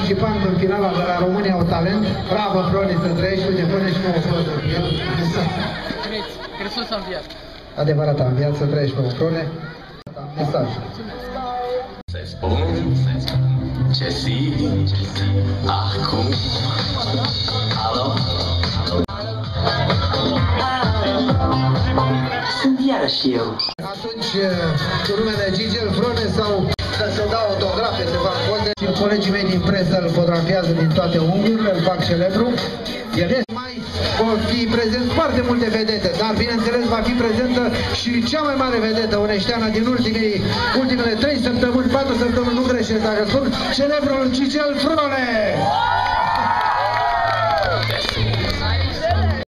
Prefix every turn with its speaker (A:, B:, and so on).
A: participant în finala de la România au talent. Bravo, Froni, să trăiești, uite, pune și nouă poză.
B: Hristos a înviat.
A: Adevărat, a înviat, să trăiești, nouă, Frone. Mesaj.
C: Să-i spun ce simt acum. Alo? Sunt iarăși eu.
A: Atunci, cu numele Gigel Frone sau să se dau autografe, se fac poze. Și colegii mei din presă îl fotografiază din toate unghiurile, îl fac celebru. El mai vor fi prezent foarte multe vedete, dar bineînțeles va fi prezentă și cea mai mare vedetă oneșteană din ultimele 3 săptămâni, 4 săptămâni, nu greșesc dacă spun, celebrul Gigel Frone!